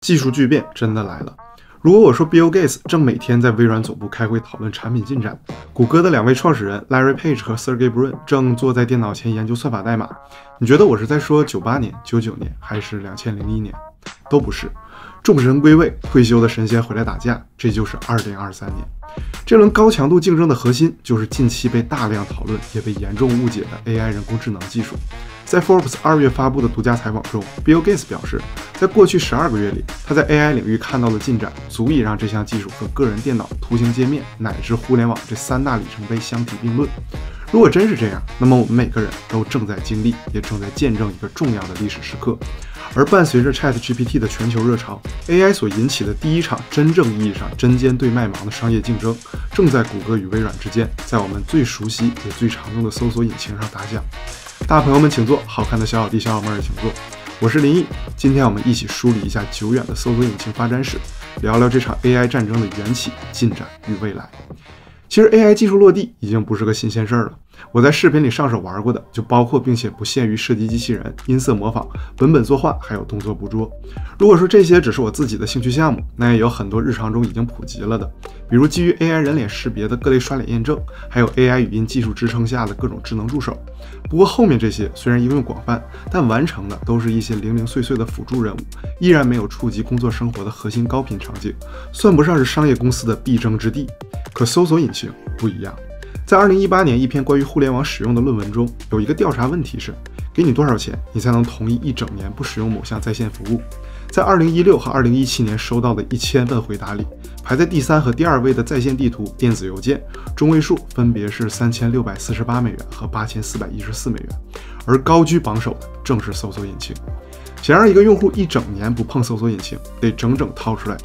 技术巨变真的来了。如果我说 Bill Gates 正每天在微软总部开会讨论产品进展，谷歌的2位创始人 Larry Page 和 Sergey Brin 正坐在电脑前研究算法代码，你觉得我是在说98年、99年还是2001年？都不是。众神归位，退休的神仙回来打架，这就是2023年。这轮高强度竞争的核心就是近期被大量讨论也被严重误解的 AI 人工智能技术。在 Forbes 2月发布的独家采访中， Bill Gates 表示，在过去12个月里，他在 AI 领域看到的进展足以让这项技术和个人电脑、图形界面乃至互联网这3大里程碑相提并论。如果真是这样，那么我们每个人都正在经历，也正在见证一个重要的历史时刻。而伴随着 ChatGPT 的全球热潮， AI 所引起的第一场真正意义上针尖对麦芒的商业竞争，正在谷歌与微软之间，在我们最熟悉也最常用的搜索引擎上打响。大朋友们请坐，好看的小小弟小小妹儿请坐。我是林毅，今天我们一起梳理一下久远的搜索引擎发展史，聊聊这场 AI 战争的缘起、进展与未来。其实 AI 技术落地已经不是个新鲜事儿了，我在视频里上手玩过的就包括并且不限于射击机器人、音色模仿、文本作画，还有动作捕捉。如果说这些只是我自己的兴趣项目，那也有很多日常中已经普及了的，比如基于 AI 人脸识别的各类刷脸验证，还有 AI 语音技术支撑下的各种智能助手。不过后面这些虽然应用广泛，但完成的都是一些零零碎碎的辅助任务，依然没有触及工作生活的核心高频场景，算不上是商业公司的必争之地。可搜索引擎不一样，在2018年一篇关于互联网使用的论文中，有一个调查问题是：给你多少钱，你才能同意一整年不使用某项在线服务？在2016和2017年收到的1000份回答里，排在第3和第2位的在线地图、电子邮件，中位数分别是$3648和$8414，而高居榜首的正是搜索引擎。想让一个用户一整年不碰搜索引擎，得整整掏出来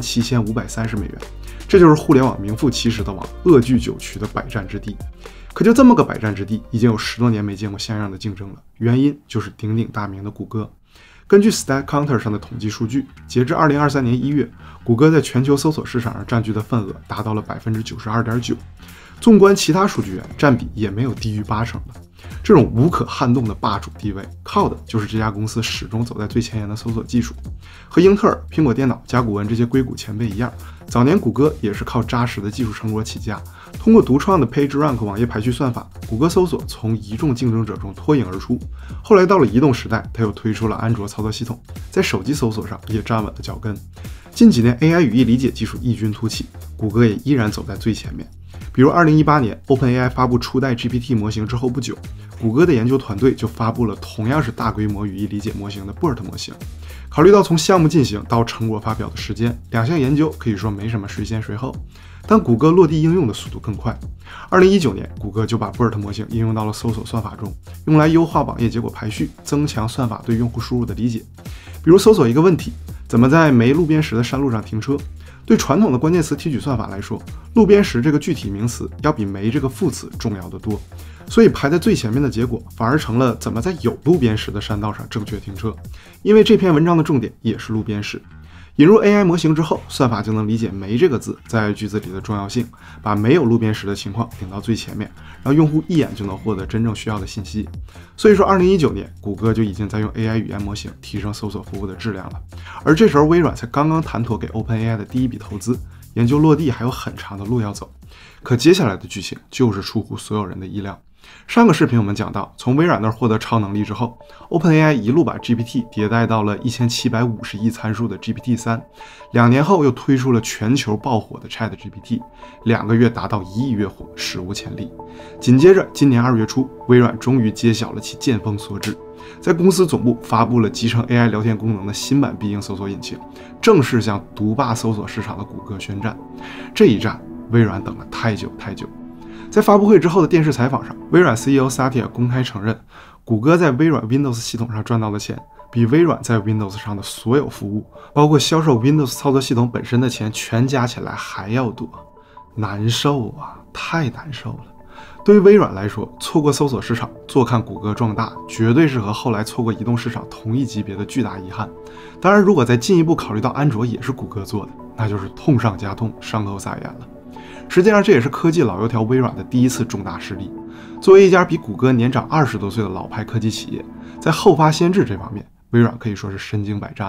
$17530，这就是互联网名副其实的往恶剧9区的百战之地。可就这么个百战之地，已经有10多年没见过像样的竞争了，原因就是鼎鼎大名的谷歌。根据 StatCounter 上的统计数据，截至2023年1月，谷歌在全球搜索市场上占据的份额达到了 92.9%， 纵观其他数据源，占比也没有低于80%的。这种无可撼动的霸主地位，靠的就是这家公司始终走在最前沿的搜索技术。和英特尔、苹果电脑、甲骨文这些硅谷前辈一样，早年谷歌也是靠扎实的技术成果起家。通过独创的 PageRank 网页排序算法，谷歌搜索从一众竞争者中脱颖而出。后来到了移动时代，它又推出了安卓操作系统，在手机搜索上也站稳了脚跟。近几年 AI 语义理解技术异军突起，谷歌也依然走在最前面。比如2018年 OpenAI 发布初代 GPT 模型之后不久，谷歌的研究团队就发布了同样是大规模语义理解模型的 BERT 模型。考虑到从项目进行到成果发表的时间，两项研究可以说没什么谁先谁后，但谷歌落地应用的速度更快。2019年，谷歌就把 BERT 模型应用到了搜索算法中，用来优化网页结果排序，增强算法对用户输入的理解。比如搜索一个问题，怎么在没路边时的山路上停车？对传统的关键词提取算法来说，路边时这个具体名词要比没这个副词重要得多，所以排在最前面的结果反而成了怎么在有路边时的山道上正确停车，因为这篇文章的重点也是路边时。引入 AI 模型之后，算法就能理解没这个字在句子里的重要性，把没有路边时的情况顶到最前面，让用户一眼就能获得真正需要的信息。所以说2019年，谷歌就已经在用 AI 语言模型提升搜索服务的质量了。而这时候微软才刚刚谈妥给 OpenAI 的第一笔投资，研究落地还有很长的路要走。可接下来的剧情就是出乎所有人的意料。上个视频我们讲到，从微软那儿获得超能力之后， OpenAI 一路把 GPT 迭代到了1750亿参数的 GPT-3，2年后又推出了全球爆火的 ChatGPT，2个月达到1亿月火，史无前例。紧接着今年2月初，微软终于揭晓了其见风所指，在公司总部发布了集成 AI 聊天功能的新版必应搜索引擎，正式向独霸搜索市场的谷歌宣战。这一战，微软等了太久太久。在发布会之后的电视采访上，微软 CEO Satya 公开承认，谷歌在微软 Windows 系统上赚到的钱，比微软在 Windows 上的所有服务，包括销售 Windows 操作系统本身的钱全加起来还要多。难受啊，太难受了。对于微软来说，错过搜索市场，坐看谷歌壮大，绝对是和后来错过移动市场同一级别的巨大遗憾。当然，如果再进一步考虑到安卓也是谷歌做的，那就是痛上加痛，伤口撒盐了。实际上，这也是科技老油条微软的第一次重大失利。作为一家比谷歌年长20多岁的老牌科技企业，在后发先至这方面，微软可以说是身经百战了。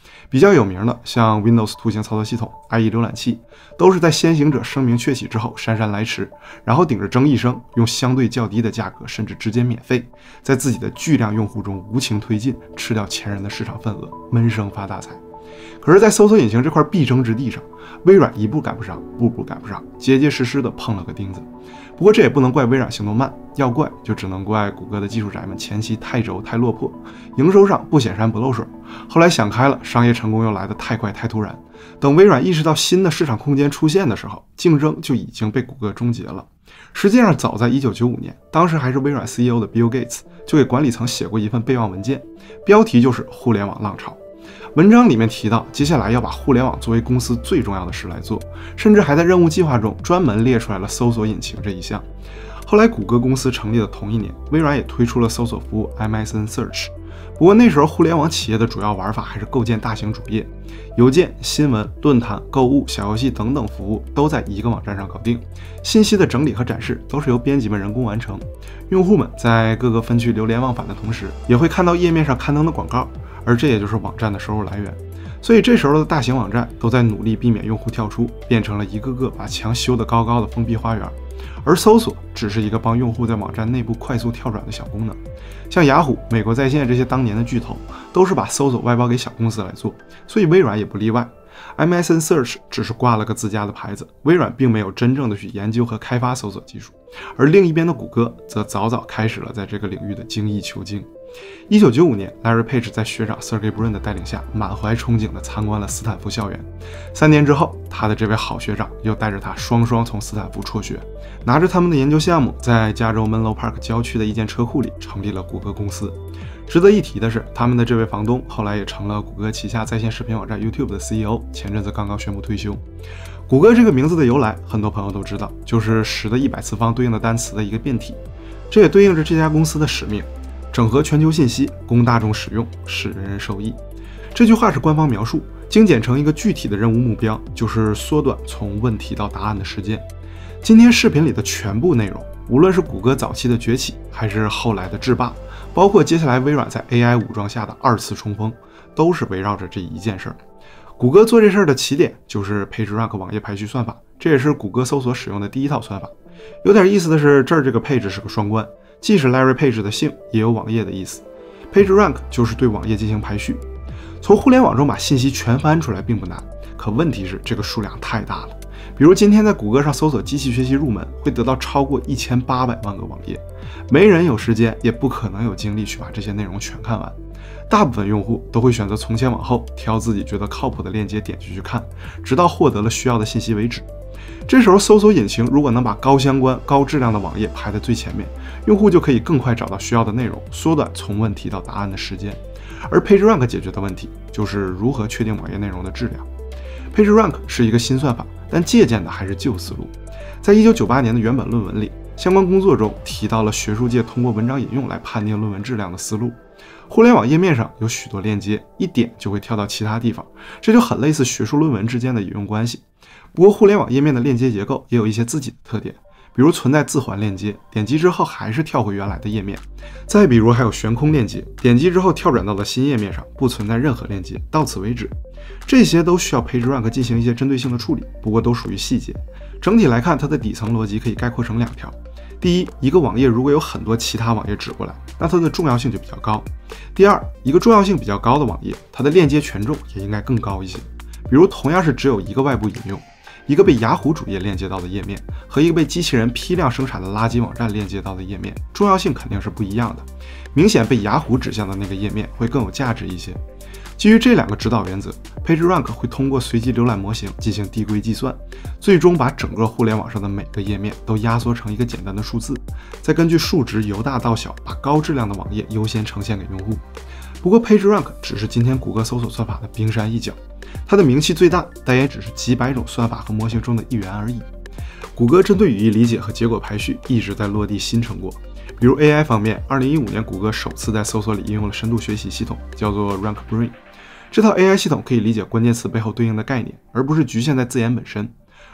比较有名的像 Windows 图形操作系统、IE 浏览器，都是在先行者声名鹊起之后姗姗来迟，然后顶着争议声，用相对较低的价格，甚至直接免费，在自己的巨量用户中无情推进，吃掉前人的市场份额，闷声发大财。可是，在搜索引擎这块必争之地上，微软一步赶不上，步步赶不上，结结实实的碰了个钉子。不过这也不能怪微软行动慢，要怪就只能怪谷歌的技术宅们前期太轴太落魄，营收上不显山不漏水。后来想开了，商业成功又来得太快太突然。等微软意识到新的市场空间出现的时候，竞争就已经被谷歌终结了。实际上，早在1995年，当时还是微软 CEO 的 Bill Gates 就给管理层写过一份备忘文件，标题就是互联网浪潮。文章里面提到，接下来要把互联网作为公司最重要的事来做，甚至还在任务计划中专门列出来了搜索引擎这一项。后来谷歌公司成立的同一年，微软也推出了搜索服务 MSN Search。不过那时候互联网企业的主要玩法还是构建大型主页，邮件、新闻、论坛、购物、小游戏等等服务都在一个网站上搞定，信息的整理和展示都是由编辑们人工完成。用户们在各个分区流连忘返的同时，也会看到页面上刊登的广告，而这也就是网站的收入来源。所以这时候的大型网站都在努力避免用户跳出，变成了一个个把墙修得高高的封闭花园。而搜索只是一个帮用户在网站内部快速跳转的小功能。像雅虎、美国在线这些当年的巨头，都是把搜索外包给小公司来做，所以微软也不例外。MSN Search 只是挂了个自家的牌子，微软并没有真正的去研究和开发搜索技术，而另一边的谷歌则早早开始了在这个领域的精益求精。1995年 Larry Page 在学长 Sergey Brin 的带领下，满怀憧憬地参观了斯坦福校园。3年之后，他的这位好学长又带着他双双从斯坦福辍学，拿着他们的研究项目，在加州 Menlo Park 郊区的一间车库里成立了谷歌公司。值得一提的是，他们的这位房东后来也成了谷歌旗下在线视频网站 YouTube 的 CEO， 前阵子刚刚宣布退休。谷歌这个名字的由来，很多朋友都知道，就是10的100次方对应的单词的一个变体，这也对应着这家公司的使命：整合全球信息，供大众使用，使人人受益。这句话是官方描述，精简成一个具体的任务目标，就是缩短从问题到答案的时间。今天视频里的全部内容，无论是谷歌早期的崛起，还是后来的制霸，包括接下来微软在 AI 武装下的2次冲锋，都是围绕着这一件事儿。谷歌做这事儿的起点就是 PageRank 网页排序算法，这也是谷歌搜索使用的第一套算法。有点意思的是，这儿这个 Page 是个双关，既是 Larry Page 的姓，也有网页的意思。PageRank 就是对网页进行排序。从互联网中把信息全翻出来并不难，可问题是这个数量太大了。比如今天在谷歌上搜索机器学习入门，会得到超过1800万个网页，没人有时间，也不可能有精力去把这些内容全看完。大部分用户都会选择从前往后，挑自己觉得靠谱的链接点进去看，直到获得了需要的信息为止。这时候搜索引擎如果能把高相关、高质量的网页排在最前面，用户就可以更快找到需要的内容，缩短从问题到答案的时间。而 PageRank 解决的问题就是如何确定网页内容的质量。PageRank 是一个新算法，但借鉴的还是旧思路。在1998年的原本论文里，相关工作中提到了学术界通过文章引用来判定论文质量的思路。互联网页面上有许多链接，一点就会跳到其他地方，这就很类似学术论文之间的引用关系。不过互联网页面的链接结构也有一些自己的特点，比如存在自环链接，点击之后还是跳回原来的页面；再比如还有悬空链接，点击之后跳转到了新页面上，不存在任何链接，到此为止。这些都需要 PageRank 进行一些针对性的处理，不过都属于细节。整体来看，它的底层逻辑可以概括成2条。第一，一个网页如果有很多其他网页指过来，那它的重要性就比较高。第二，一个重要性比较高的网页，它的链接权重也应该更高一些。比如同样是只有一个外部引用，一个被雅虎主页链接到的页面和一个被机器人批量生产的垃圾网站链接到的页面，重要性肯定是不一样的。明显被雅虎指向的那个页面会更有价值一些。基于这2个指导原则， PageRank 会通过随机浏览模型进行递归计算，最终把整个互联网上的每个页面都压缩成一个简单的数字，再根据数值由大到小，把高质量的网页优先呈现给用户。不过 PageRank 只是今天谷歌搜索算法的冰山一角，它的名气最大，但也只是几百种算法和模型中的一员而已。谷歌针对语义理解和结果排序一直在落地新成果。比如 AI 方面，2015年谷歌首次在搜索里应用了深度学习系统，叫做 RankBrain。这套 AI 系统可以理解关键词背后对应的概念，而不是局限在字眼本身。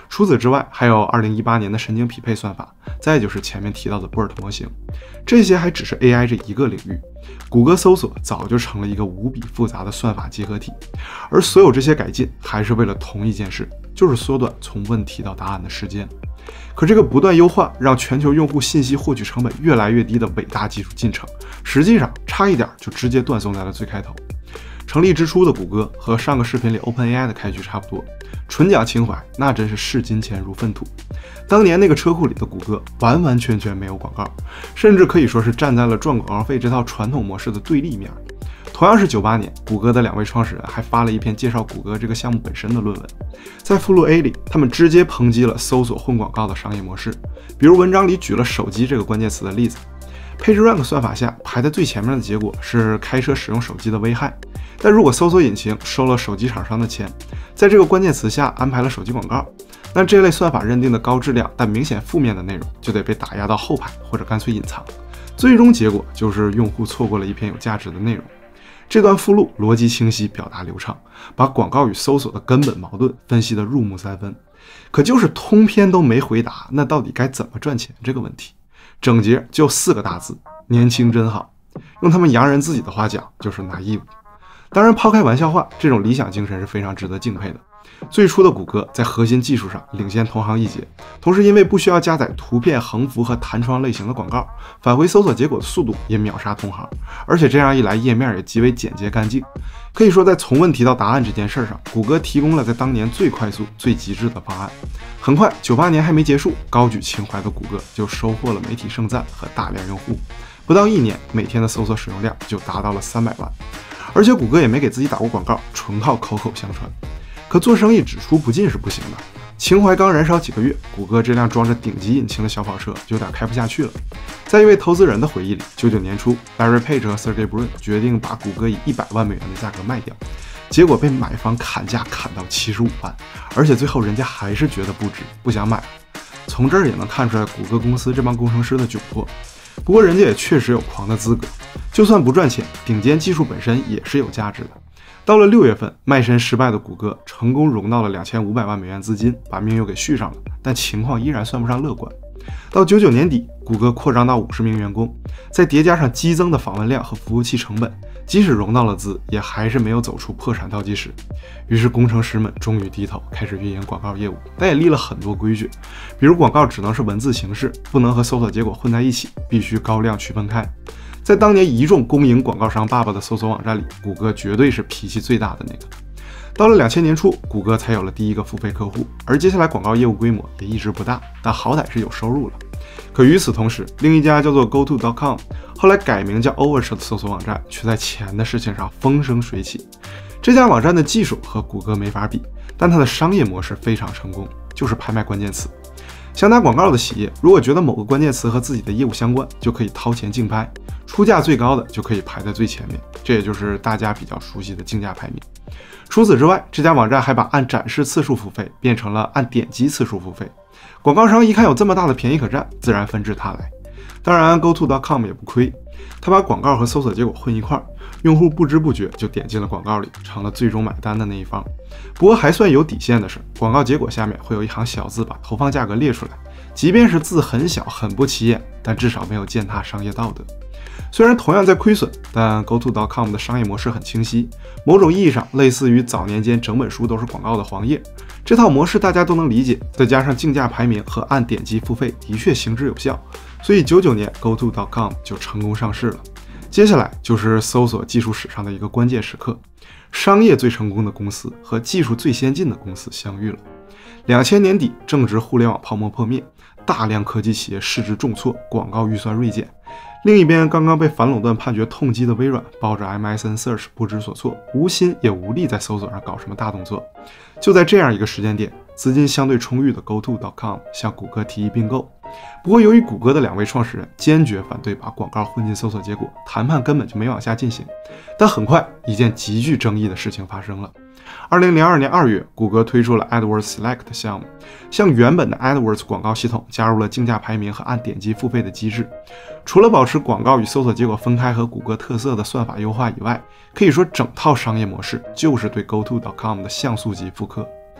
除此之外，还有2018年的神经匹配算法，再就是前面提到的 BERT 模型。这些还只是 AI 这一个领域，谷歌搜索早就成了一个无比复杂的算法集合体。而所有这些改进，还是为了同一件事，就是缩短从问题到答案的时间。可这个不断优化，让全球用户信息获取成本越来越低的伟大技术进程，实际上差一点就直接断送在了最开头。成立之初的谷歌和上个视频里 OpenAI 的开局差不多，纯讲情怀，那真是视金钱如粪土。当年那个车库里的谷歌完完全全没有广告，甚至可以说是站在了赚广告费这套传统模式的对立面。同样是98年，谷歌的2位创始人还发了一篇介绍谷歌这个项目本身的论文。在附录 A 里，他们直接抨击了搜索混广告的商业模式，比如文章里举了手机这个关键词的例子。PageRank 算法下排在最前面的结果是开车使用手机的危害，但如果搜索引擎收了手机厂商的钱，在这个关键词下安排了手机广告，那这类算法认定的高质量但明显负面的内容就得被打压到后排或者干脆隐藏，最终结果就是用户错过了一篇有价值的内容。这段附录逻辑清晰，表达流畅，把广告与搜索的根本矛盾分析得入木三分。可就是通篇都没回答那到底该怎么赚钱这个问题，整节就4个大字：年轻真好。用他们洋人自己的话讲，就是naive。当然抛开玩笑话，这种理想精神是非常值得敬佩的。最初的谷歌在核心技术上领先同行一截，同时因为不需要加载图片、横幅和弹窗类型的广告，返回搜索结果的速度也秒杀同行，而且这样一来页面也极为简洁干净。可以说在从问题到答案这件事上，谷歌提供了在当年最快速、最极致的方案。很快98年还没结束，高举情怀的谷歌就收获了媒体盛赞和大量用户，不到1年，每天的搜索使用量就达到了300万。而且谷歌也没给自己打过广告，纯靠口口相传。可做生意只出不进是不行的，情怀刚燃烧几个月，谷歌这辆装着顶级引擎的小跑车就有点开不下去了。在一位投资人的回忆里，99年初 Larry Page 和 Sergey Brin 决定把谷歌以$100万的价格卖掉，结果被买方砍价砍到75万，而且最后人家还是觉得不值，不想买了。从这儿也能看出来谷歌公司这帮工程师的窘迫。不过人家也确实有狂的资格，就算不赚钱，顶尖技术本身也是有价值的。到了6月份，卖身失败的谷歌成功融到了$2500万资金，把命又给续上了，但情况依然算不上乐观。到99年底，谷歌扩张到50名员工，再叠加上激增的访问量和服务器成本，即使融到了资，也还是没有走出破产倒计时。于是工程师们终于低头开始运营广告业务，但也立了很多规矩，比如广告只能是文字形式，不能和搜索结果混在一起，必须高亮区分开。在当年一众公营广告商爸爸的搜索网站里，谷歌绝对是脾气最大的那个。到了2000年初，谷歌才有了第一个付费客户，而接下来广告业务规模也一直不大，但好歹是有收入了。可与此同时，另一家叫做 GoTo.com， 后来改名叫 Overture 的搜索网站，却在钱的事情上风生水起。这家网站的技术和谷歌没法比，但它的商业模式非常成功，就是拍卖关键词。想打广告的企业，如果觉得某个关键词和自己的业务相关，就可以掏钱竞拍，出价最高的就可以排在最前面，这也就是大家比较熟悉的竞价排名。除此之外，这家网站还把按展示次数付费变成了按点击次数付费。广告商一看有这么大的便宜可占，自然纷至沓来。当然 GoTo.com 也不亏，他把广告和搜索结果混一块儿，用户不知不觉就点进了广告里，成了最终买单的那一方。不过还算有底线的是，广告结果下面会有一行小字把投放价格列出来，即便是字很小很不起眼，但至少没有践踏商业道德。虽然同样在亏损，但 GoTo.com 的商业模式很清晰，某种意义上类似于早年间整本书都是广告的黄页。这套模式大家都能理解，再加上竞价排名和按点击付费的确行之有效，所以99年 GoTo.com 就成功上市了。接下来就是搜索技术史上的一个关键时刻，商业最成功的公司和技术最先进的公司相遇了。2000年底正值互联网泡沫破灭，大量科技企业市值重挫，广告预算锐减。另一边，刚刚被反垄断判决痛击的微软抱着 MSN Search 不知所措，无心也无力在搜索上搞什么大动作。就在这样一个时间点，资金相对充裕的 GoTo.com 向谷歌提议并购。不过由于谷歌的2位创始人坚决反对把广告混进搜索结果，谈判根本就没往下进行。但很快一件极具争议的事情发生了。2002年2月，谷歌推出了 AdWords Select 项目，向原本的 AdWords 广告系统加入了竞价排名和按点击付费的机制。除了保持广告与搜索结果分开和谷歌特色的算法优化以外，可以说整套商业模式就是对 GoTo.com 的像素级复刻。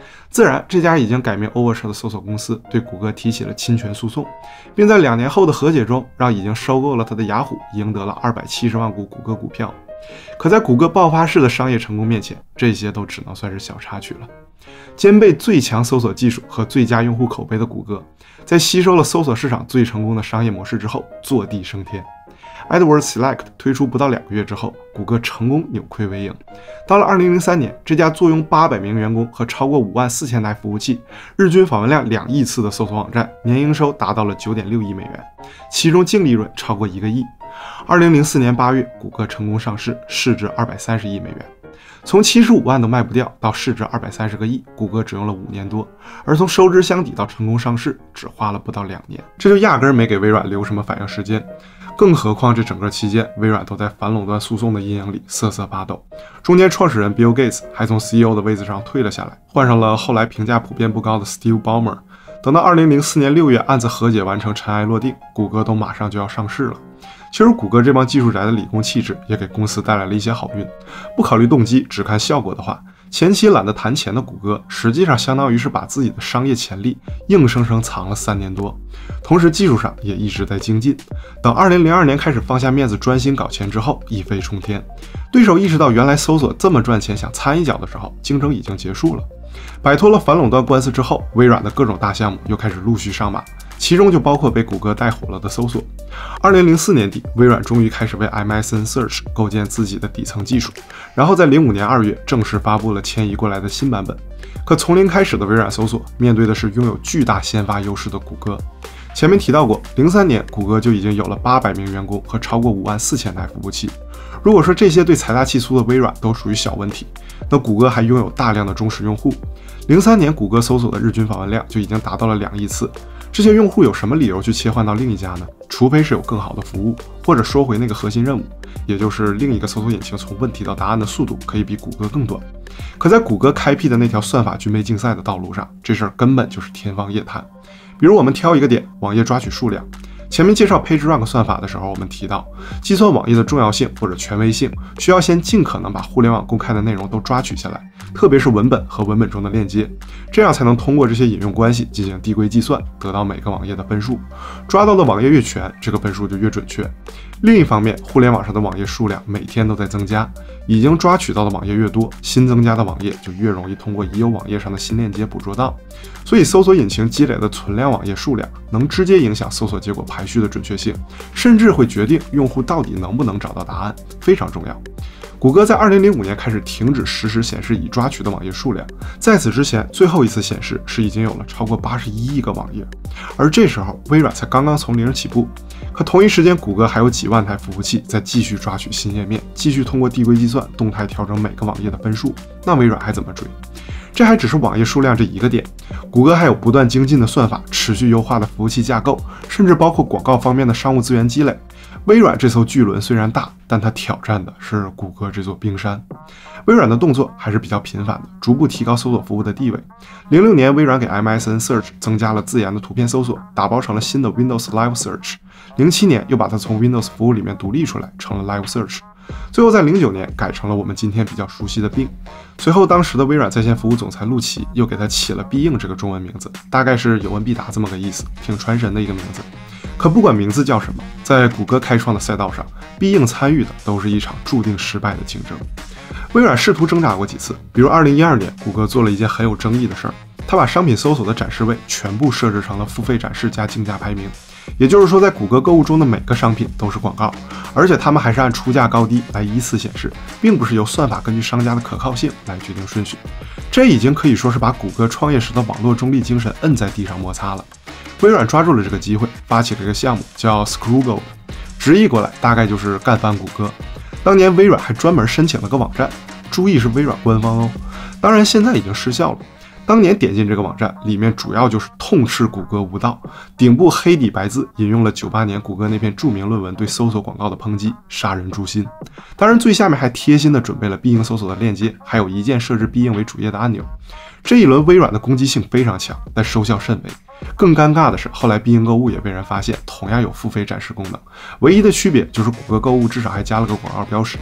自然，这家已经改名 Overture 的搜索公司对谷歌提起了侵权诉讼，并在2年后的和解中，让已经收购了它的雅虎赢得了270万股谷歌股票。可在谷歌爆发式的商业成功面前，这些都只能算是小插曲了。兼备最强搜索技术和最佳用户口碑的谷歌，在吸收了搜索市场最成功的商业模式之后，坐地升天。AdWords Select 推出不到2个月之后，谷歌成功扭亏为盈。到了2003年，这家坐拥800名员工和超过54000台服务器、日均访问量2亿次的搜索网站，年营收达到了9.6亿美元，其中净利润超过1个亿。2004年8月，谷歌成功上市，市值230亿美元。从75万都卖不掉到市值230个亿，谷歌只用了5年多，而从收支相抵到成功上市，只花了不到2年，这就压根没给微软留什么反应时间。更何况这整个期间，微软都在反垄断诉讼的阴影里瑟瑟发抖。中间创始人 Bill Gates 还从 CEO 的位子上退了下来，换上了后来评价普遍不高的 Steve Ballmer。等到2004年6月案子和解完成，尘埃落定，谷歌都马上就要上市了。其实谷歌这帮技术宅的理工气质也给公司带来了一些好运。不考虑动机，只看效果的话，前期懒得谈钱的谷歌，实际上相当于是把自己的商业潜力硬生生藏了3年多，同时技术上也一直在精进。等2002年开始放下面子专心搞钱之后，一飞冲天。对手意识到原来搜索这么赚钱，想掺一脚的时候，竞争已经结束了。摆脱了反垄断官司之后，微软的各种大项目又开始陆续上马，其中就包括被谷歌带火了的搜索。2004年底，微软终于开始为 MSN Search 构建自己的底层技术，然后在05年2月正式发布了迁移过来的新版本。可从零开始的微软搜索，面对的是拥有巨大先发优势的谷歌。前面提到过，03年谷歌就已经有了800名员工和超过54000台服务器。如果说这些对财大气粗的微软都属于小问题，那谷歌还拥有大量的忠实用户。03年谷歌搜索的日均访问量就已经达到了2亿次。这些用户有什么理由去切换到另一家呢？除非是有更好的服务，或者说回那个核心任务，也就是另一个搜索引擎从问题到答案的速度可以比谷歌更短。可在谷歌开辟的那条算法军备竞赛的道路上，这事儿根本就是天方夜谭。比如我们挑一个点，网页抓取数量。前面介绍 PageRank 算法的时候，我们提到，计算网页的重要性或者权威性，需要先尽可能把互联网公开的内容都抓取下来，特别是文本和文本中的链接，这样才能通过这些引用关系进行递归计算，得到每个网页的分数。抓到的网页越全，这个分数就越准确。另一方面，互联网上的网页数量每天都在增加，已经抓取到的网页越多，新增加的网页就越容易通过已有网页上的新链接捕捉到。所以搜索引擎积累的存量网页数量能直接影响搜索结果排序的准确性，甚至会决定用户到底能不能找到答案，非常重要。谷歌在2005年开始停止实时显示已抓取的网页数量，在此之前，最后一次显示是已经有了超过81亿个网页，而这时候微软才刚刚从零起步。可同一时间，谷歌还有几万台服务器在继续抓取新页面，继续通过递归计算动态调整每个网页的分数，那微软还怎么追？这还只是网页数量这一个点，谷歌还有不断精进的算法、持续优化的服务器架构，甚至包括广告方面的商务资源积累。微软这艘巨轮虽然大，但它挑战的是谷歌这座冰山。微软的动作还是比较频繁的，逐步提高搜索服务的地位。06年，微软给 MSN Search 增加了自研的图片搜索，打包成了新的 Windows Live Search。07年，又把它从 Windows 服务里面独立出来，成了 Live Search。最后在09年改成了我们今天比较熟悉的 Bing。随后当时的微软在线服务总裁陆琪又给它起了必应这个中文名字，大概是有问必答这么个意思，挺传神的一个名字。可不管名字叫什么，在谷歌开创的赛道上，必应参与的都是一场注定失败的竞争。微软试图挣扎过几次，比如2012年，谷歌做了一件很有争议的事儿，它把商品搜索的展示位全部设置成了付费展示加竞价排名。也就是说，在谷歌购物中的每个商品都是广告，而且他们还是按出价高低来依次显示，并不是由算法根据商家的可靠性来决定顺序。这已经可以说是把谷歌创业时的网络中立精神摁在地上摩擦了。微软抓住了这个机会，发起了一个项目叫 ScrewGold， 直译过来大概就是干翻谷歌。当年微软还专门申请了个网站，注意是微软官方哦，当然现在已经失效了。当年点进这个网站，里面主要就是痛斥谷歌无道，顶部黑底白字引用了98年谷歌那篇著名论文对搜索广告的抨击，杀人诛心。当然最下面还贴心的准备了必应搜索的链接，还有一键设置必应为主页的按钮。这一轮微软的攻击性非常强，但收效甚微。更尴尬的是，后来必应购物也被人发现同样有付费展示功能，唯一的区别就是谷歌购物至少还加了个广告标识。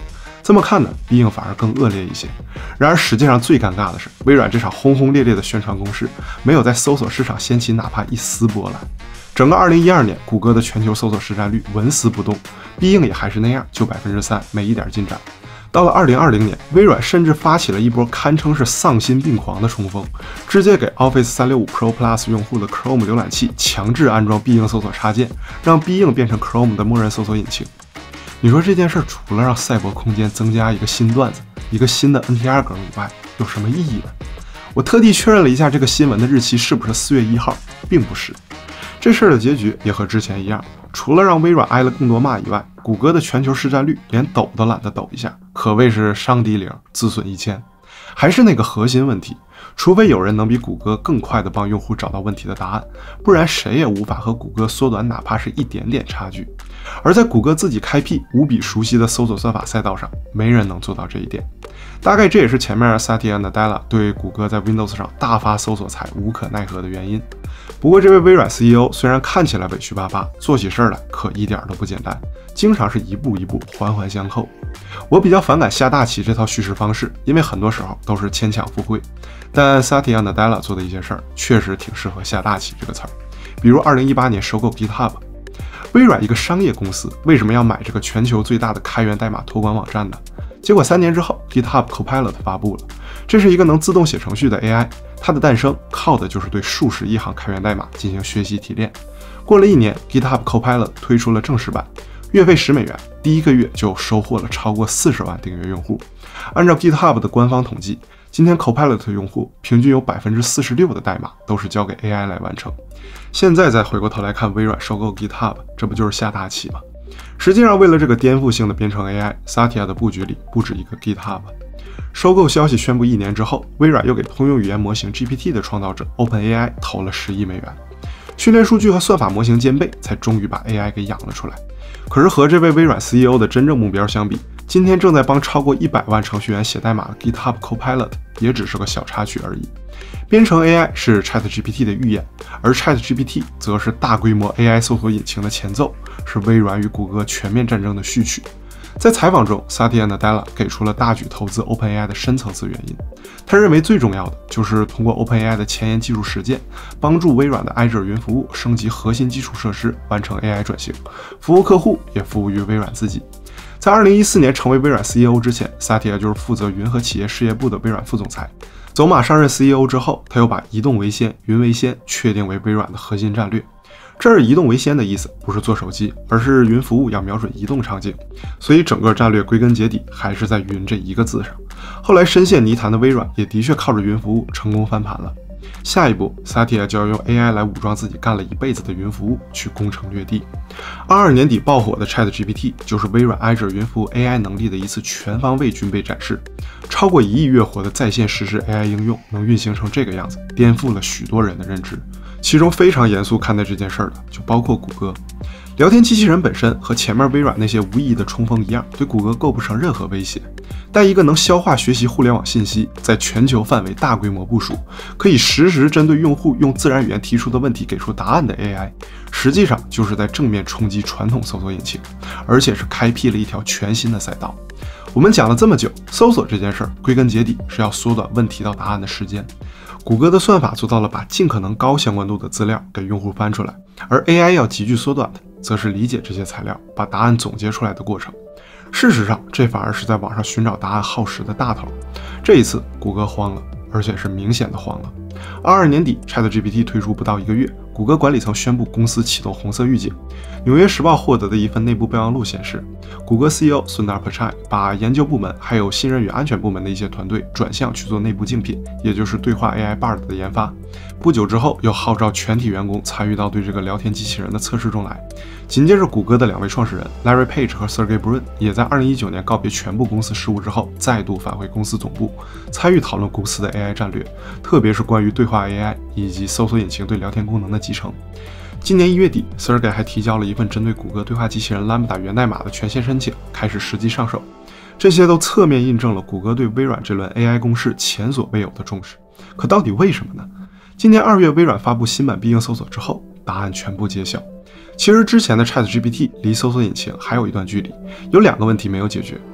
这么看呢，必应反而更恶劣一些。然而实际上最尴尬的是，微软这场轰轰烈烈的宣传攻势没有在搜索市场掀起哪怕一丝波澜。整个2012年，谷歌的全球搜索市占率纹丝不动，必应也还是那样，就3%，没一点进展。到了2020年，微软甚至发起了一波堪称是丧心病狂的冲锋，直接给 Office 365 Pro Plus 用户的 Chrome 浏览器强制安装必应搜索插件，让必应变成 Chrome 的默认搜索引擎。你说这件事除了让赛博空间增加一个新段子、一个新的 NTR 梗以外，有什么意义呢？我特地确认了一下这个新闻的日期是不是4月1号，并不是。这事儿的结局也和之前一样，除了让微软挨了更多骂以外，谷歌的全球市占率连抖都懒得抖一下，可谓是伤敌0，自损1000。还是那个核心问题，除非有人能比谷歌更快地帮用户找到问题的答案，不然谁也无法和谷歌缩短哪怕是一点点差距。而在谷歌自己开辟无比熟悉的搜索算法赛道上，没人能做到这一点。大概这也是前面 Satya Nadella 对谷歌在 Windows 上大发搜索才无可奈何的原因。不过这位微软 CEO 虽然看起来委屈巴巴，做起事儿来可一点都不简单，经常是一步一步环环相扣。我比较反感下大棋这套叙事方式，因为很多时候都是牵强附会。但 Satya Nadella 做的一些事儿确实挺适合下大棋这个词儿，比如2018年收购 GitHub。微软一个商业公司为什么要买这个全球最大的开源代码托管网站呢？结果3年之后 GitHub Copilot 发布了，这是一个能自动写程序的 AI， 它的诞生靠的就是对数十亿行开源代码进行学习提炼。过了1年 GitHub Copilot 推出了正式版，月费10美元，第1个月就收获了超过40万订阅用户。按照 GitHub 的官方统计，今天 Copilot 用户平均有46%的代码都是交给 AI 来完成。现在再回过头来看微软收购 GitHub， 这不就是下大棋吗？实际上为了这个颠覆性的编程 AI， Satya 的布局里不止一个 GitHub。收购消息宣布1年之后，微软又给通用语言模型 GPT 的创造者 OpenAI 投了10亿美元，训练数据和算法模型兼备，才终于把 AI 给养了出来。可是和这位微软 CEO 的真正目标相比，今天正在帮超过100万程序员写代码的 GitHub Copilot 也只是个小插曲而已。编程 AI 是 ChatGPT 的预演，而 ChatGPT 则是大规模 AI 搜索引擎的前奏，是微软与谷歌全面战争的序曲。在采访中 Satya Nadella 给出了大举投资 OpenAI 的深层次原因。他认为最重要的就是通过 OpenAI 的前沿技术实践，帮助微软的 Azure 云服务升级核心基础设施，完成 AI 转型，服务客户也服务于微软自己。在2014年成为微软 CEO 之前， Satya 就是负责云和企业事业部的微软副总裁。走马上任 CEO 之后，他又把移动为先、云为先确定为微软的核心战略。这儿移动为先的意思不是做手机，而是云服务要瞄准移动场景，所以整个战略归根结底还是在云这一个字上。后来深陷泥潭的微软也的确靠着云服务成功翻盘了。下一步 Satya 就要用 AI 来武装自己干了一辈子的云服务，去攻城略地。22年底爆火的 ChatGPT 就是微软 Azure 云服务 AI 能力的一次全方位军备展示。超过1亿月活的在线实时 AI 应用能运行成这个样子，颠覆了许多人的认知。其中非常严肃看待这件事儿的就包括谷歌。聊天机器人本身和前面微软那些无意义的冲锋一样，对谷歌构不成任何威胁。但一个能消化学习互联网信息，在全球范围大规模部署，可以实时针对用户用自然语言提出的问题给出答案的 AI， 实际上就是在正面冲击传统搜索引擎，而且是开辟了一条全新的赛道。我们讲了这么久，搜索这件事儿归根结底是要缩短问题到答案的时间。谷歌的算法做到了把尽可能高相关度的资料给用户翻出来，而 AI 要急剧缩短的则是理解这些材料，把答案总结出来的过程。事实上，这反而是在网上寻找答案耗时的大头。这一次，谷歌慌了，而且是明显的慌了。22年底 ，ChatGPT 推出不到1个月，谷歌管理层宣布公司启动红色预警。纽约时报获得的一份内部备忘录显示，谷歌 CEO Sundar Pichai 把研究部门还有信任与安全部门的一些团队转向去做内部竞品，也就是对话 AI Bard 的研发。不久之后，又号召全体员工参与到对这个聊天机器人的测试中来。紧接着，谷歌的2位创始人 Larry Page 和 Sergey Brin 也在2019年告别全部公司事务之后，再度返回公司总部，参与讨论公司的 AI 战略，特别是关于对话 AI 以及搜索引擎对聊天功能的集成。今年1月底 ，Sergey 还提交了一份针对谷歌对话机器人 Lambda 源代码的权限申请，开始实际上手。这些都侧面印证了谷歌对微软这轮 AI 攻势前所未有的重视。可到底为什么呢？今年2月，微软发布新版必应搜索之后，答案全部揭晓。其实之前的 ChatGPT 离搜索引擎还有一段距离，有2个问题没有解决。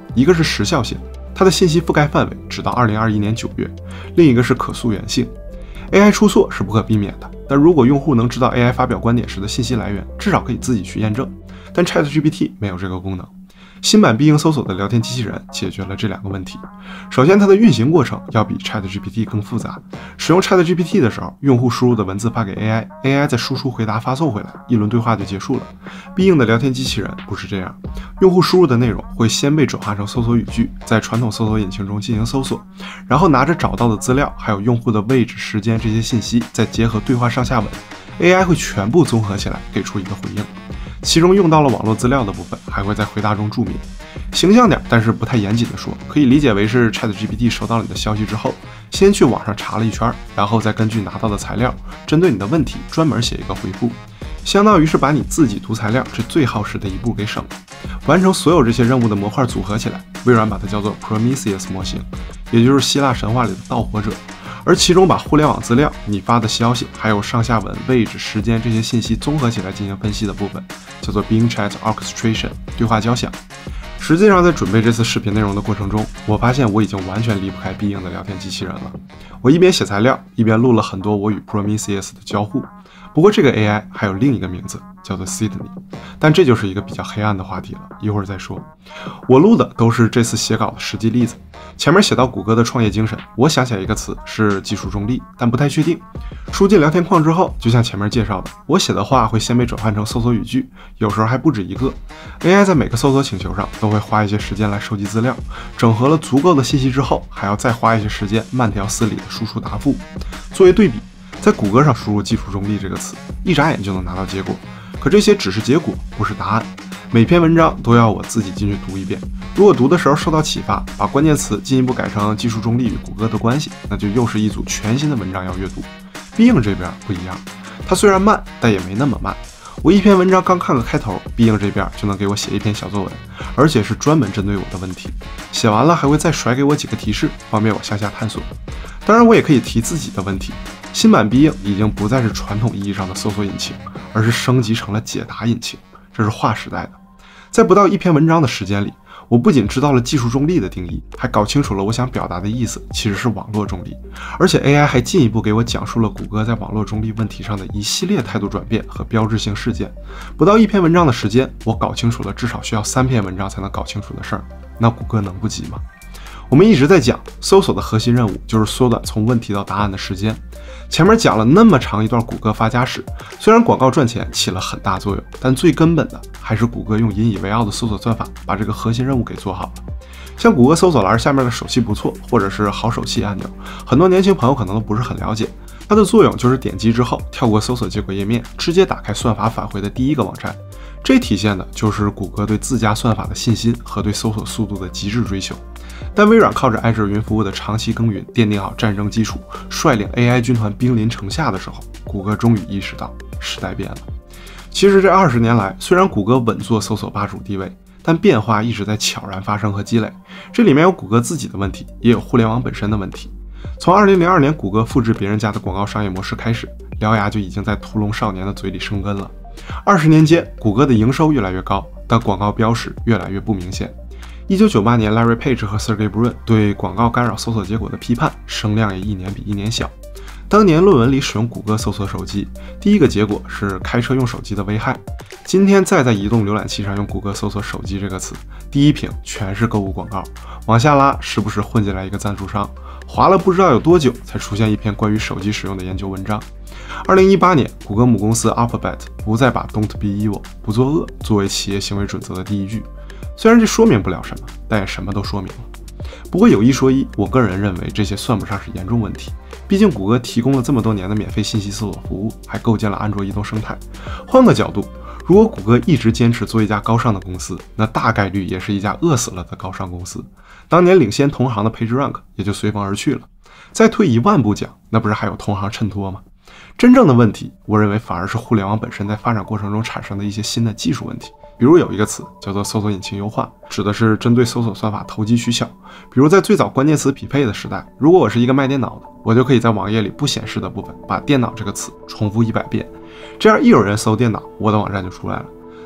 一个是时效性，它的信息覆盖范围只到2021年9月；另一个是可溯源性。AI 出错是不可避免的，但如果用户能知道 AI 发表观点时的信息来源，至少可以自己去验证。但 ChatGPT 没有这个功能。新版必应搜索的聊天机器人解决了这两个问题。首先，它的运行过程要比 ChatGPT 更复杂。使用 ChatGPT 的时候，用户输入的文字发给 AI，AI 再输出回答发送回来，一轮对话就结束了。必应的聊天机器人不是这样，用户输入的内容会先被转化成搜索语句，在传统搜索引擎中进行搜索，然后拿着找到的资料，还有用户的位置、时间这些信息，再结合对话上下文 ，AI 会全部综合起来，给出一个回应。其中用到了网络资料的部分，还会在回答中注明。形象点，但是不太严谨的说，可以理解为是 ChatGPT 收到了你的消息之后，先去网上查了一圈，然后再根据拿到的材料，针对你的问题专门写一个回复，相当于是把你自己读材料这最耗时的一步给省了。完成所有这些任务的模块组合起来，微软把它叫做 Prometheus 模型，也就是希腊神话里的盗火者。而其中把互联网资料、你发的消息，还有上下文、位置、时间这些信息综合起来进行分析的部分，叫做 Bing Chat Orchestration 对话交响。实际上，在准备这次视频内容的过程中，我发现我已经完全离不开必应的聊天机器人了。我一边写材料，一边录了很多我与 Prometheus 的交互。不过这个 AI 还有另一个名字，叫做 Sydney， 但这就是一个比较黑暗的话题了，一会儿再说。我录的都是这次写稿的实际例子。前面写到谷歌的创业精神，我想起来一个词是技术中立，但不太确定。输进聊天框之后，就像前面介绍的，我写的话会先被转换成搜索语句，有时候还不止一个。AI 在每个搜索请求上都会花一些时间来收集资料，整合了足够的信息之后，还要再花一些时间慢条斯理的输出答复。作为对比，在谷歌上输入技术中立这个词，一眨眼就能拿到结果，可这些只是结果，不是答案。每篇文章都要我自己进去读一遍，如果读的时候受到启发，把关键词进一步改成技术中立与谷歌的关系，那就又是一组全新的文章要阅读。必应这边不一样，它虽然慢，但也没那么慢。我一篇文章刚看个开头，必应这边就能给我写一篇小作文，而且是专门针对我的问题。写完了还会再甩给我几个提示，方便我向下探索。当然，我也可以提自己的问题。新版必应已经不再是传统意义上的搜索引擎，而是升级成了解答引擎，这是划时代的。在不到一篇文章的时间里，我不仅知道了技术中立的定义，还搞清楚了我想表达的意思其实是网络中立，而且 AI 还进一步给我讲述了谷歌在网络中立问题上的一系列态度转变和标志性事件。不到一篇文章的时间，我搞清楚了至少需要3篇文章才能搞清楚的事儿，那谷歌能不急吗？我们一直在讲搜索的核心任务就是缩短从问题到答案的时间。前面讲了那么长一段谷歌发家史，虽然广告赚钱起了很大作用，但最根本的还是谷歌用引以为傲的搜索算法把这个核心任务给做好了。像谷歌搜索栏下面的手气不错或者是好手气按钮，很多年轻朋友可能都不是很了解，它的作用就是点击之后跳过搜索结果页面，直接打开算法返回的第一个网站。这体现的就是谷歌对自家算法的信心和对搜索速度的极致追求。但微软靠着 Azure 云服务的长期耕耘，奠定好战争基础，率领 AI 军团兵临城下的时候，谷歌终于意识到时代变了。其实这20年来，虽然谷歌稳坐搜索霸主地位，但变化一直在悄然发生和积累。这里面有谷歌自己的问题，也有互联网本身的问题。从2002年谷歌复制别人家的广告商业模式开始，獠牙就已经在屠龙少年的嘴里生根了。20年间，谷歌的营收越来越高，但广告标识越来越不明显。1998年 Larry Page 和 Sergey Brin 对广告干扰搜索结果的批判，声量也一年比一年小。当年论文里使用谷歌搜索手机，第一个结果是开车用手机的危害。今天再在移动浏览器上用谷歌搜索手机这个词，第一屏全是购物广告，往下拉时不时混进来一个赞助商，划了不知道有多久才出现一篇关于手机使用的研究文章。2018年，谷歌母公司 Alphabet 不再把 Don't be evil 不作恶作为企业行为准则的第一句。虽然这说明不了什么，但也什么都说明了。不过有一说一，我个人认为这些算不上是严重问题，毕竟谷歌提供了这么多年的免费信息搜索服务，还构建了安卓移动生态。换个角度，如果谷歌一直坚持做一家高尚的公司，那大概率也是一家饿死了的高尚公司。当年领先同行的 PageRank 也就随风而去了。再退1万步讲，那不是还有同行衬托吗？真正的问题，我认为反而是互联网本身在发展过程中产生的一些新的技术问题。比如有一个词叫做搜索引擎优化，指的是针对搜索算法投机取巧。比如在最早关键词匹配的时代，如果我是一个卖电脑的，我就可以在网页里不显示的部分把电脑这个词重复100遍，这样一有人搜电脑，我的网站就出来了。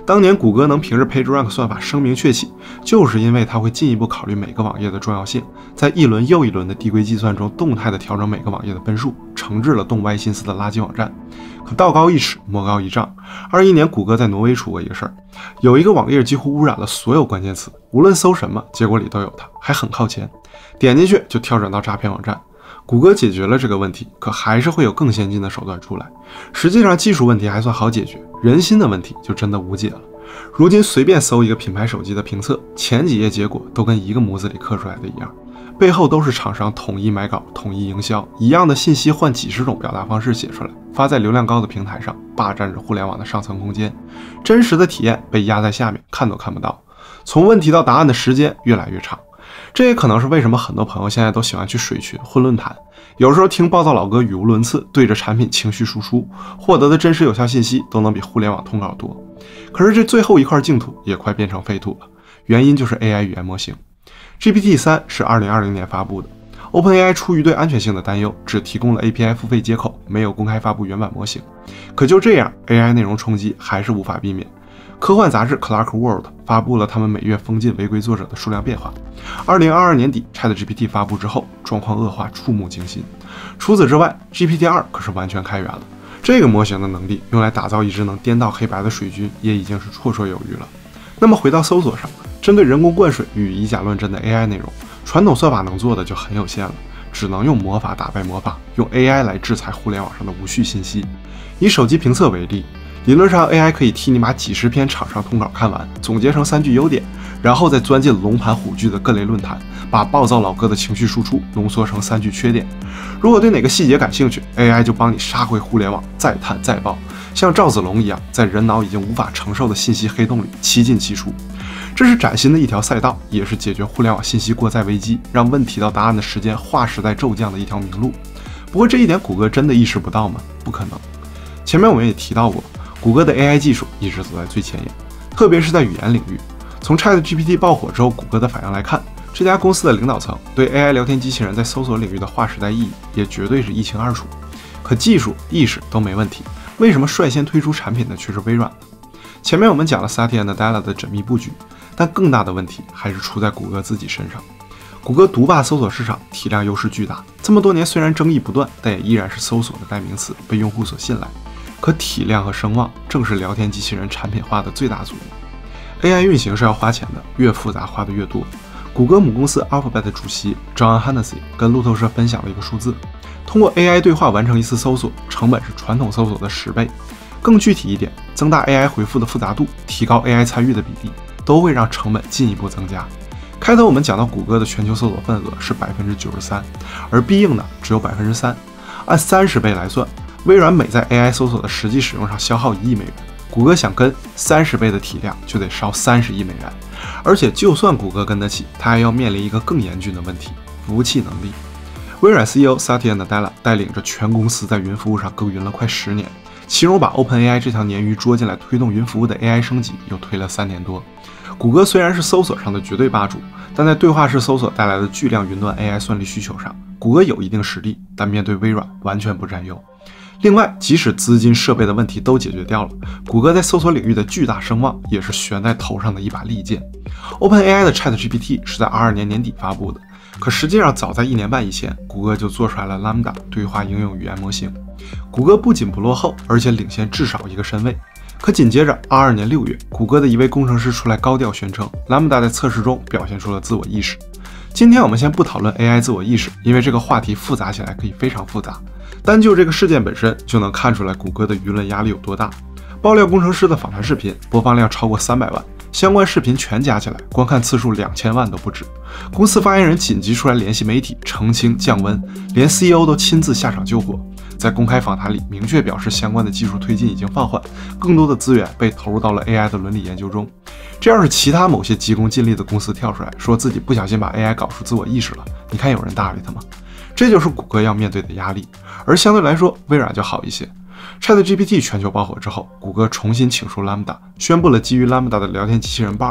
当年谷歌能凭着 PageRank 算法声名鹊起，就是因为它会进一步考虑每个网页的重要性，在一轮又一轮的递归计算中动态的调整每个网页的分数，惩治了动歪心思的垃圾网站。可道高一尺，魔高一丈。21年谷歌在挪威出过一个事儿，有一个网页几乎污染了所有关键词，无论搜什么，结果里都有它，还很靠前，点进去就跳转到诈骗网站。谷歌解决了这个问题，可还是会有更先进的手段出来。实际上技术问题还算好解决，人心的问题就真的无解了。如今随便搜一个品牌手机的评测，前几页结果都跟一个模子里刻出来的一样，背后都是厂商统一买稿、统一营销，一样的信息换几十种表达方式写出来，发在流量高的平台上，霸占着互联网的上层空间。真实的体验被压在下面，看都看不到。从问题到答案的时间越来越长。这也可能是为什么很多朋友现在都喜欢去水群混论坛，有时候听暴躁老哥语无伦次，对着产品情绪输出，获得的真实有效信息都能比互联网通稿多。可是这最后一块净土也快变成废土了，原因就是 AI 语言模型。GPT-3 是2020年发布的， OpenAI 出于对安全性的担忧，只提供了 API 付费接口，没有公开发布原版模型。可就这样， AI 内容冲击还是无法避免。科幻杂志 Clark World 发布了他们每月封禁违规作者的数量变化。2022年底 ChatGPT 发布之后，状况恶化，触目惊心。除此之外， GPT-2 可是完全开源了。这个模型的能力用来打造一只能颠倒黑白的水军，也已经是绰绰有余了。那么回到搜索上，针对人工灌水与以假乱真的 AI 内容，传统算法能做的就很有限了，只能用魔法打败魔法，用 AI 来制裁互联网上的无序信息。以手机评测为例，理论上 AI 可以替你把几十篇厂商通稿看完，总结成3句优点，然后再钻进龙盘虎踞的各类论坛，把暴躁老哥的情绪输出浓缩成3句缺点。如果对哪个细节感兴趣， AI 就帮你杀回互联网，再探再爆，像赵子龙一样，在人脑已经无法承受的信息黑洞里七进七出。这是崭新的一条赛道，也是解决互联网信息过载危机，让问题到答案的时间划时代骤降的一条明路。不过这一点谷歌真的意识不到吗？不可能。前面我们也提到过，谷歌的 AI 技术一直走在最前沿，特别是在语言领域。从 ChatGPT 爆火之后，谷歌的反应来看，这家公司的领导层对 AI 聊天机器人在搜索领域的划时代意义也绝对是一清二楚。可技术、意识都没问题，为什么率先推出产品的却是微软呢？前面我们讲了 Satya Nadella 的缜密布局，但更大的问题还是出在谷歌自己身上。谷歌独霸搜索市场，体量优势巨大，这么多年虽然争议不断，但也依然是搜索的代名词，被用户所信赖。可体量和声望正是聊天机器人产品化的最大阻力。AI 运行是要花钱的，越复杂花的越多。谷歌母公司 Alphabet 主席 John Hennessy 跟路透社分享了一个数字，通过 AI 对话完成一次搜索，成本是传统搜索的10倍。更具体一点，增大 AI 回复的复杂度，提高 AI 参与的比例，都会让成本进一步增加。开头我们讲到谷歌的全球搜索份额是 93%， 而必应的只有 3%。按30倍来算，微软每在 AI 搜索的实际使用上消耗1亿美元，谷歌想跟30倍的体量就得烧30亿美元。而且就算谷歌跟得起，它还要面临一个更严峻的问题：服务器能力。微软 CEO Satya Nadella 带领着全公司在云服务上耕耘了快10年，其中把 OpenAI 这条鲶鱼捉进来推动云服务的 AI 升级又推了3年多。谷歌虽然是搜索上的绝对霸主，但在对话式搜索带来的巨量云端 AI 算力需求上，谷歌有一定实力，但面对微软完全不占优。另外，即使资金设备的问题都解决掉了，谷歌在搜索领域的巨大声望也是悬在头上的一把利剑。OpenAI 的 ChatGPT 是在22年年底发布的，可实际上早在1年半以前，谷歌就做出来了 Lambda 对话应用语言模型。谷歌不仅不落后，而且领先至少一个身位。可紧接着22年6月，谷歌的一位工程师出来高调宣称 Lambda 在测试中表现出了自我意识。今天我们先不讨论 AI 自我意识，因为这个话题复杂起来可以非常复杂。单就这个事件本身就能看出来谷歌的舆论压力有多大。爆料工程师的访谈视频播放量超过300万，相关视频全加起来观看次数2000万都不止。公司发言人紧急出来联系媒体澄清降温，连 CEO 都亲自下场救火。在公开访谈里明确表示相关的技术推进已经放缓，更多的资源被投入到了 AI 的伦理研究中。这要是其他某些急功近利的公司跳出来说自己不小心把 AI 搞出自我意识了，你看有人搭理他吗？这就是谷歌要面对的压力。而相对来说，微软就好一些。ChatGPT 全球爆火之后，谷歌重新请出 Lambda， 宣布了基于 Lambda 的聊天机器人 Bard。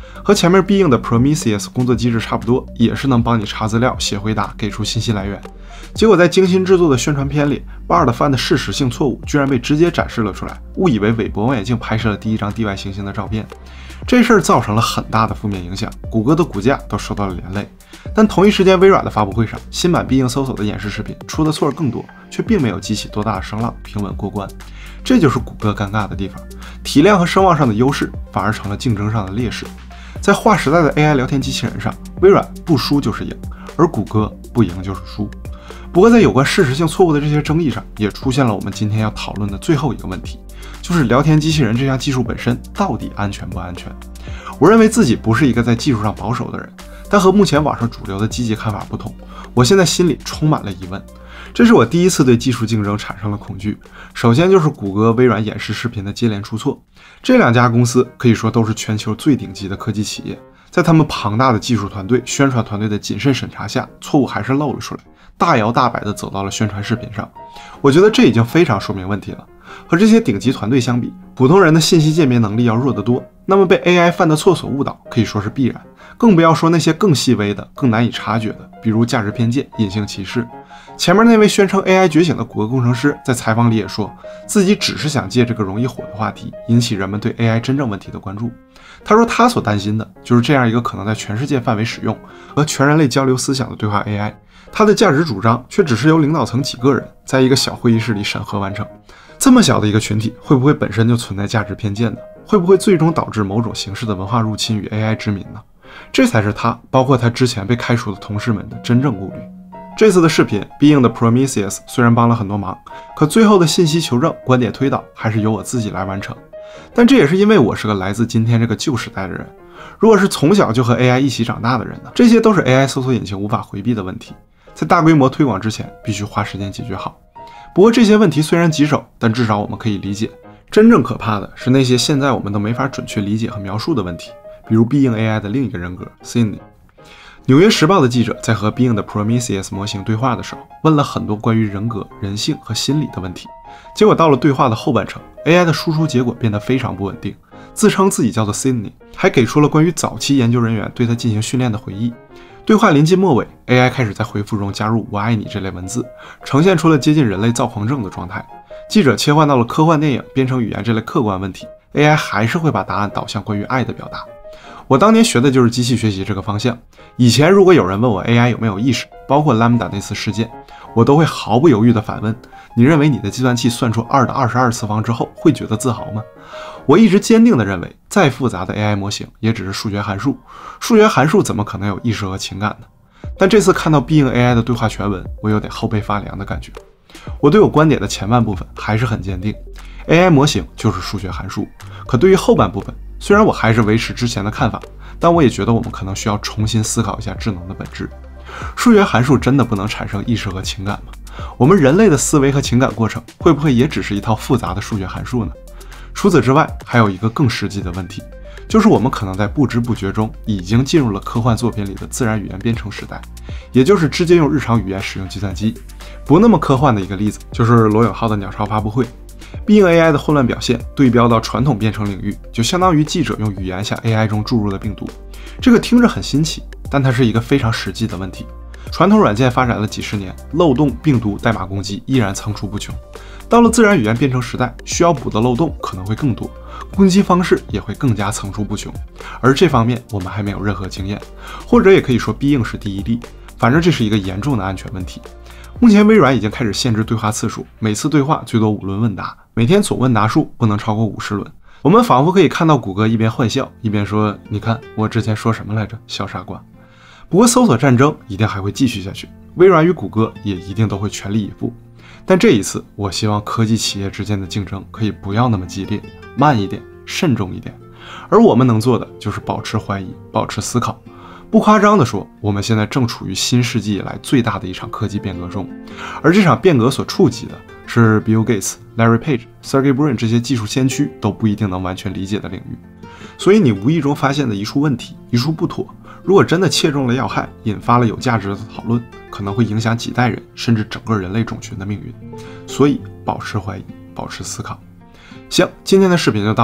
和前面必应的 Prometheus 工作机制差不多，也是能帮你查资料、写回答、给出信息来源。结果在精心制作的宣传片里，Bard犯的事实性错误居然被直接展示了出来，误以为韦伯望远镜拍摄了第一张地外行星的照片。这事儿造成了很大的负面影响，谷歌的股价都受到了连累。但同一时间，微软的发布会上，新版必应搜索的演示视频出的错更多，却并没有激起多大的声浪，平稳过关。这就是谷歌尴尬的地方，体量和声望上的优势反而成了竞争上的劣势。在划时代的 AI 聊天机器人上，微软不输就是赢，而谷歌不赢就是输。不过在有关事实性错误的这些争议上，也出现了我们今天要讨论的最后一个问题，就是聊天机器人这项技术本身到底安全不安全。我认为自己不是一个在技术上保守的人，但和目前网上主流的积极看法不同，我现在心里充满了疑问。这是我第一次对技术竞争产生了恐惧。首先就是谷歌、微软演示视频的接连出错，这两家公司可以说都是全球最顶级的科技企业，在他们庞大的技术团队、宣传团队的谨慎审查下，错误还是露了出来，大摇大摆地走到了宣传视频上。我觉得这已经非常说明问题了。和这些顶级团队相比，普通人的信息鉴别能力要弱得多，那么被 AI 犯的错所误导可以说是必然，更不要说那些更细微的、更难以察觉的，比如价值偏见、隐性歧视。前面那位宣称 AI 觉醒的谷歌工程师在采访里也说，自己只是想借这个容易火的话题，引起人们对 AI 真正问题的关注。他说他所担心的就是这样一个可能在全世界范围使用和全人类交流思想的对话 AI， 它的价值主张却只是由领导层几个人在一个小会议室里审核完成。这么小的一个群体，会不会本身就存在价值偏见呢？会不会最终导致某种形式的文化入侵与 AI 殖民呢？这才是他，包括他之前被开除的同事们的真正顾虑。这次的视频，必应的 Prometheus 虽然帮了很多忙，可最后的信息求证、观点推导还是由我自己来完成。但这也是因为我是个来自今天这个旧时代的人。如果是从小就和 AI 一起长大的人呢，这些都是 AI 搜索引擎无法回避的问题，在大规模推广之前必须花时间解决好。不过这些问题虽然棘手，但至少我们可以理解。真正可怕的是那些现在我们都没法准确理解和描述的问题，比如必应 AI 的另一个人格 Sydney。纽约时报的记者在和必应的 Prometheus 模型对话的时候，问了很多关于人格、人性和心理的问题。结果到了对话的后半程， AI 的输出结果变得非常不稳定，自称自己叫做 Sydney， 还给出了关于早期研究人员对他进行训练的回忆。对话临近末尾， AI 开始在回复中加入我爱你这类文字，呈现出了接近人类躁狂症的状态。记者切换到了科幻电影、编程语言这类客观问题， AI 还是会把答案导向关于爱的表达。我当年学的就是机器学习这个方向。以前如果有人问我 AI 有没有意识，包括 Lambda 那次事件，我都会毫不犹豫地反问，你认为你的计算器算出2的22次方之后会觉得自豪吗？我一直坚定地认为，再复杂的 AI 模型也只是数学函数，数学函数怎么可能有意识和情感呢？但这次看到必应 AI 的对话全文，我有点后背发凉的感觉。我对我观点的前半部分还是很坚定， AI 模型就是数学函数。可对于后半部分，虽然我还是维持之前的看法，但我也觉得我们可能需要重新思考一下智能的本质。数学函数真的不能产生意识和情感吗？我们人类的思维和情感过程会不会也只是一套复杂的数学函数呢？除此之外，还有一个更实际的问题，就是我们可能在不知不觉中已经进入了科幻作品里的自然语言编程时代，也就是直接用日常语言使用计算机。不那么科幻的一个例子就是罗永浩的鸟巢发布会，必应 AI 的混乱表现对标到传统编程领域，就相当于记者用语言向 AI 中注入了病毒。这个听着很新奇，但它是一个非常实际的问题。传统软件发展了几十年，漏洞、病毒、代码攻击依然层出不穷。到了自然语言编程时代，需要补的漏洞可能会更多，攻击方式也会更加层出不穷。而这方面我们还没有任何经验，或者也可以说必应是第一例。反正这是一个严重的安全问题。目前微软已经开始限制对话次数，每次对话最多5轮问答，每天总问答数不能超过50轮。我们仿佛可以看到谷歌一边坏笑，一边说：“你看我之前说什么来着，小傻瓜。”不过搜索战争一定还会继续下去，微软与谷歌也一定都会全力以赴。但这一次，我希望科技企业之间的竞争可以不要那么激烈，慢一点，慎重一点。而我们能做的就是保持怀疑，保持思考。不夸张地说，我们现在正处于新世纪以来最大的一场科技变革中，而这场变革所触及的是 Bill Gates、Larry Page、Sergey Brin 这些技术先驱都不一定能完全理解的领域。所以你无意中发现的一处问题、一处不妥，如果真的切中了要害，引发了有价值的讨论，可能会影响几代人，甚至整个人类种群的命运。所以保持怀疑，保持思考。行，今天的视频就到这儿了。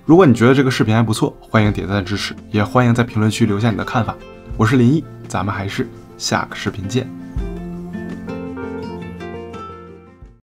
如果你觉得这个视频还不错，欢迎点赞支持，也欢迎在评论区留下你的看法。我是林毅，咱们还是下个视频见。